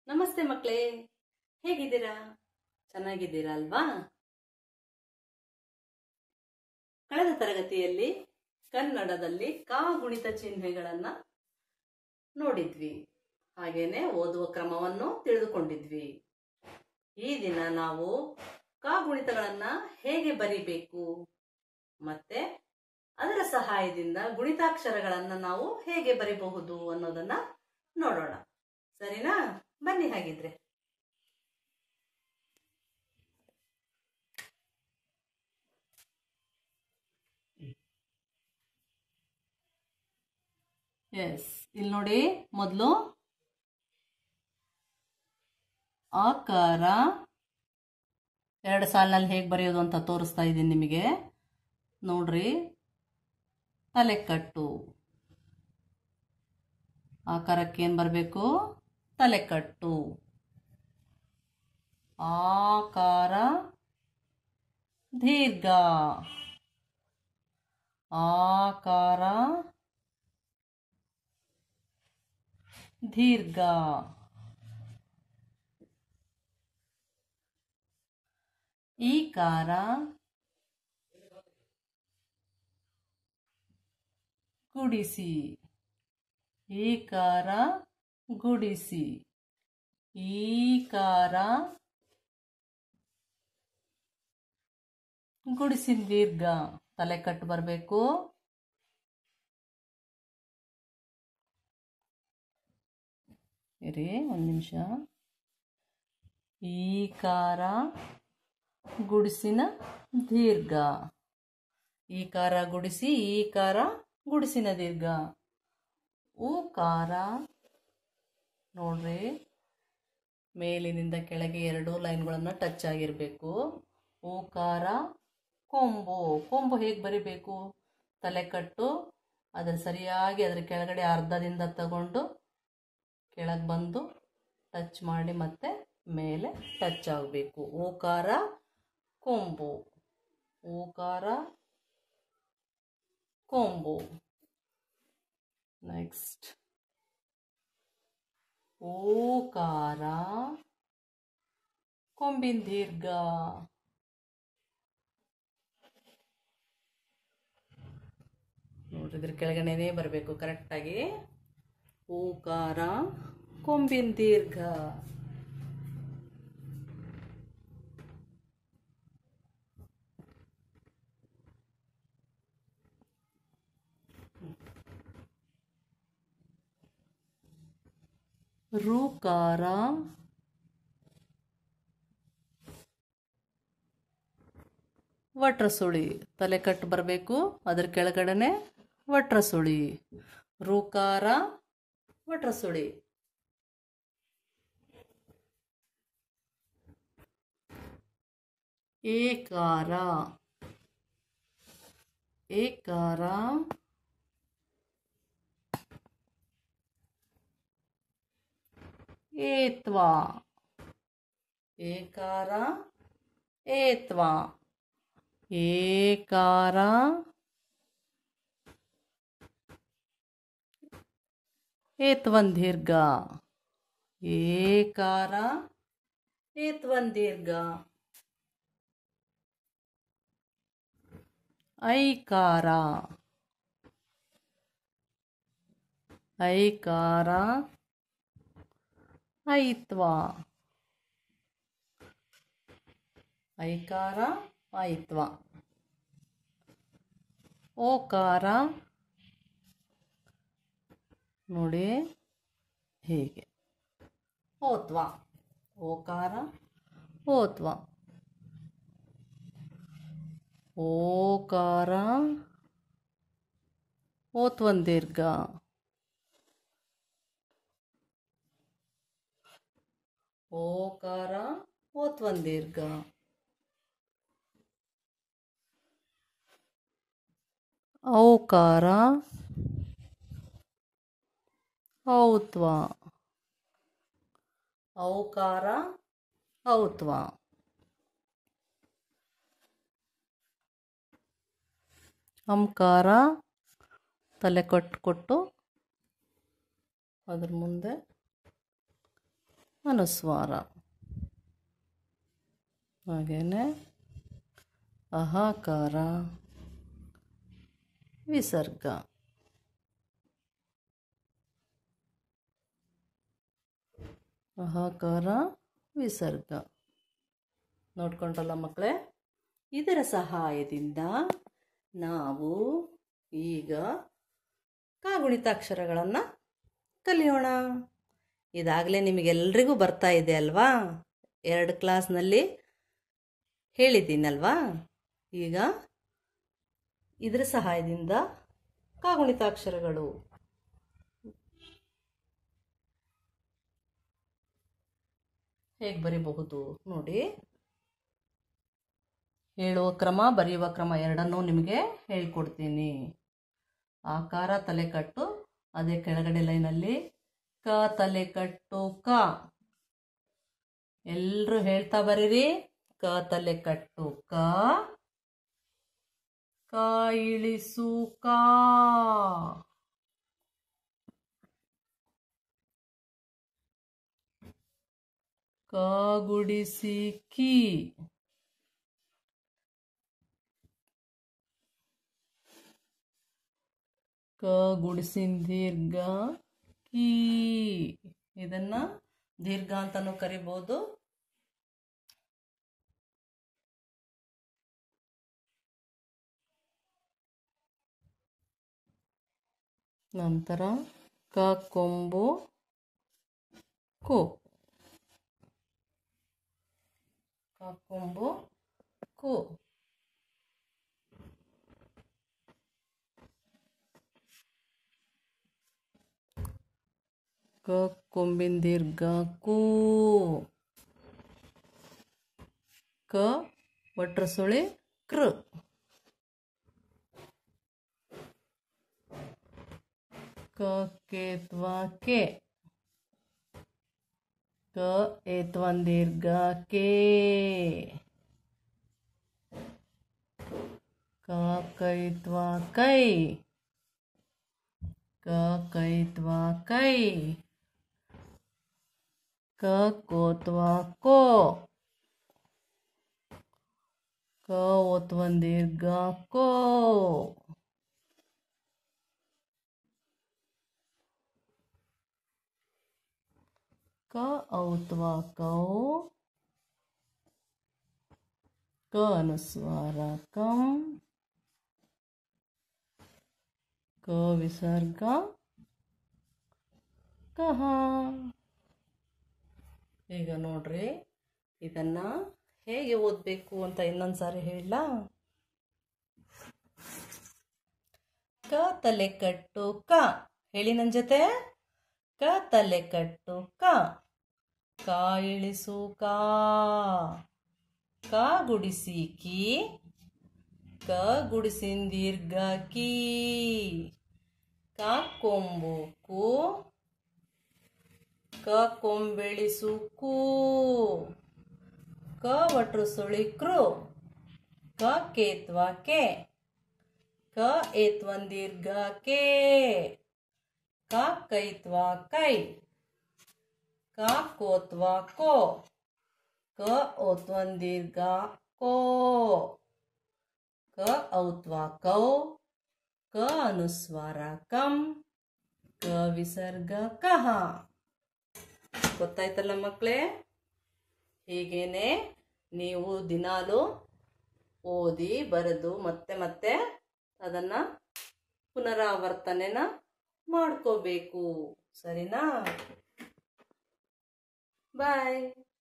ನಮಸ್ತೆ ಮಕ್ಕಳೇ, ಹೇಗಿದ್ದೀರಾ? ಚೆನ್ನಾಗಿದ್ದೀರಾ ಅಲ್ವಾ? ಕಳೆದ ತರಗತಿಯಲ್ಲಿ ಕನ್ನಡದಲ್ಲಿ ಕಾಗುಣಿತ ಚಿಹ್ನೆಗಳನ್ನ ನೋಡಿದ್ವಿ. ಹಾಗೇನೆ ಓದುವ ಕ್ರಮವನ್ನು ತಿಳಿದುಕೊಂಡಿದ್ವಿ. ಈ ದಿನ ನಾವು ಕಾಗುಣಿತಗಳನ್ನ ಹೇಗೆ ಬರಿಬೇಕು ಮತ್ತೆ ಅದರ ಸಹಾಯದಿಂದ ಗುಣಿತಾಕ್ಷರಗಳನ್ನ ನಾವು ಹೇಗೆ ಬರಿಬಹುದು ಅನ್ನೋದನ್ನ ನೋಡೋಣ. ಸರಿನಾ? ಬನ್ನಿ ಹಾಗಿದ್ರೆ. ಇಲ್ಲಿ ನೋಡಿ, ಮೊದಲು ಆಕಾರ ಎರಡು ಸಾಲಿನಲ್ಲಿ ಹೇಗೆ ಬರೆಯೋದು ಅಂತ ತೋರಿಸ್ತಾ ಇದ್ದೀನಿ ನಿಮಗೆ. ನೋಡ್ರಿ, ತಲೆಕಟ್ಟು. ಆಕಾರಕ್ಕೆ ಏನು ಬರಬೇಕು? ತಲೆಕಟ್ಟು. ಆಕಾರ ದೀರ್ಘ. ಆಕಾರ ದೀರ್ಘ. ಈಕಾರ ಗುಡಿಸಿ. ಈಕಾರ ಗುಡಿಸಿ. ಈಕಾರ ಗುಡಿಸಿನ ದೀರ್ಘ. ತಲೆಕಟ್ಟು ಬರಬೇಕು. ಇರಿ ಒಂದು ನಿಮಿಷ. ಈಕಾರ ಗುಡಿಸಿನ ದೀರ್ಘ. ಈಕಾರ ಗುಡಿಸಿ ಈಕಾರ ಗುಡಿಸಿನ ದೀರ್ಘ. ಊಕಾರ ನೋಡ್ರಿ, ಮೇಲಿನಿಂದ ಕೆಳಗೆ ಎರಡು ಲೈನ್ಗಳನ್ನು ಟಚ್ ಆಗಿರಬೇಕು. ಊಕಾರ ಕೊಂಬು. ಕೊಂಬು ಹೇಗೆ ಬರಿಬೇಕು? ತಲೆಕಟ್ಟು, ಅದರ ಸರಿಯಾಗಿ ಅದರ ಕೆಳಗಡೆ ಅರ್ಧದಿಂದ ತಗೊಂಡು ಕೆಳಗೆ ಬಂದು ಟಚ್ ಮಾಡಿ ಮತ್ತೆ ಮೇಲೆ ಟಚ್ ಆಗಬೇಕು. ಊಕಾರ ಕೊಂಬು. ಊಕಾರ ಕೊಂಬು. ನೆಕ್ಸ್ಟ್ ಓಕಾರ ಕೊಂಬಿನ ದೀರ್ಘ. ನೋಡ್ರಿ, ಇದ್ರ ಕೆಳಗಡೆನೇ ಬರಬೇಕು ಕರೆಕ್ಟಾಗಿ. ಓಕಾರ ಕೊಂಬಿನ ದೀರ್ಘ. ಋಕಾರ ವಟ್ರಸುಳಿ. ತಲೆಕಟ್ಟು ಬರಬೇಕು, ಅದರ ಕೆಳಗಡೆನೆ ವಟ್ರಸುಳಿ. ಋಕಾರ ವಟ್ರಸುಳಿ. ಏಕಾರ. ಏಕಾರ ಏತ್ವ. ಏಕಾರ ಏತ್ವ. ಏಕಾರ ಏತ್ವನ್ ದೀರ್ಘ. ಏಕಾರ ಏತ್ವನ್ ದೀರ್ಘ. ಐಕಾರ. ಐಕಾರ ಐತ್ವ. ಐಕಾರ ಐತ್ವ. ಓಕಾರ ನೋಡಿ ಹೀಗೆ, ಓತ್ವ. ಓಕಾರ ಓತ್ವ. ಓಕಾರ ಓತ್ವನ್ ದೀರ್ಘ. ಓಕಾರ ಓತ್ವನ್ ದೀರ್ಘ. ಔಕಾರ ಔತ್ವ. ಔಕಾರ ಔತ್ವ. ಅಂಕಾರ ತಲೆ ಕೊಟ್ಟು ಅದ್ರ ಮುಂದೆ ಅನುಸ್ವಾರ. ಹಾಗೆಯೇ ಅಹಾಕಾರ ವಿಸರ್ಗ. ಅಹಾಕಾರ ವಿಸರ್ಗ ನೋಡ್ಕೊಂಡ್ರಲ್ಲ ಮಕ್ಕಳೇ. ಇದರ ಸಹಾಯದಿಂದ ನಾವು ಈಗ ಕಾಗುಣಿತಾಕ್ಷರಗಳನ್ನು ಕಲಿಯೋಣ. ಇದಾಗಲೇ ನಿಮಗೆಲ್ರಿಗೂ ಬರ್ತಾ ಇದೆ ಅಲ್ವಾ? 2 ಕ್ಲಾಸ್ನಲ್ಲಿ ಹೇಳಿದ್ದೀನಲ್ವಾ? ಈಗ ಇದರ ಸಹಾಯದಿಂದ ಕಾಗುಣಿತಾಕ್ಷರಗಳು ಹೇಗೆ ಬರೀಬಹುದು ನೋಡಿ. ಹೇಳುವ ಕ್ರಮ, ಬರೆಯುವ ಕ್ರಮ ಎರಡನ್ನೂ ನಿಮಗೆ ಹೇಳ್ಕೊಡ್ತೀನಿ. ಆಕಾರ ತಲೆಕಟ್ಟು, ಅದೇ ಕೆಳಗಡೆ ಲೈನಲ್ಲಿ ಕ ತಲೆಕಟ್ಟು ಕ. ಎಲ್ಲರೂ ಹೇಳ್ತಾ ಬರೀರಿ. ಕ ತಲೆಕಟ್ಟು ಕ, ಕ ಇಳಿಸು ಕಾ, ಕ ಗುಡಿಸಿ ಕಿ, ಕ ಗುಡಿಸಿನ ದೀರ್ಘ ಕೀ. ಇದನ್ನ ದೀರ್ಘ ಅಂತಾನೂ ಕರಿಬಹುದು. ನಂತರ ಕ ಕೊಂಬು ಕು, ಕ ಕೊಂಬು ಕು. ಕ ಕೊಂಬಿನ ದೀರ್ಘ ಕು, ಕ ಒಟ್ರ ಸುಳಿ ಕೃ, ಕ ಕೇತ್ವ ಕೆ, ಕ ಏತ್ವನ್ ದೀರ್ಘ ಕೇ, ಕ ಕೈತ್ವ ಕೈ, ಕ ಕೈತ್ವ ಕೈ, ಕ ಕೋತ್ವ ಕೋ, ಕ ಓತ್ವನ್ ದೀರ್ಘ ಕೋ, ಕ ಔತ್ವ ಕೌ, ಕ ಅನುಸ್ವಾರ ಕಂ, ಕ ವಿಸರ್ಗ ಕಹ. ಈಗ ನೋಡ್ರಿ, ಇದನ್ನ ಹೇಗೆ ಓದಬೇಕು ಅಂತ ಇನ್ನೊಂದ್ಸಾರಿ ಹೇಳಲಾ? ಕ ತಲೆಕಟ್ಟು ಕ, ಹೇಳಿ ನನ್ನ ಜೊತೆ. ಕ ತಲೆಕಟ್ಟು ಕ, ಕ ಇಳಿಸು ಕಾ, ಕ ಗುಡಿಸಿ ಕಿ, ಕ ಗುಡಿಸಿನ ದೀರ್ಘ ಕೀ, ಕ ಕೊಂಬು ಕು, ಕ ಕೊಂಬೆಳಿಸು ಕು, ಕ ಒಟ್ರು ಸುಳಿ ಕೃ, ಕ ಕೇತ್ವ ಕೆ, ಕ ಏತ್ವನ್ ದೀರ್ಘ ಕೇ, ಕ ಕೈತ್ವ ಕೈ, ಕ ಕೋತ್ವ ಕೋ, ಕ ಓತ್ವನ್ ದೀರ್ಘ ಕೋ, ಕ ಔತ್ವ ಕೌ, ಕ ಅನುಸ್ವಾರ ಕಂ, ಕ ವಿಸರ್ಗ ಕಹ. ಗೊತ್ತಾಯ್ತಲ್ಲ ಮಕ್ಕಳೇ? ಹೀಗೇನೆ ನೀವು ದಿನಾಲು ಓದಿ ಬರೆದು ಮತ್ತೆ ಮತ್ತೆ ಅದನ್ನ ಪುನರಾವರ್ತನೆನ ಮಾಡ್ಕೋಬೇಕು. ಸರಿನಾ? ಬಾಯ್.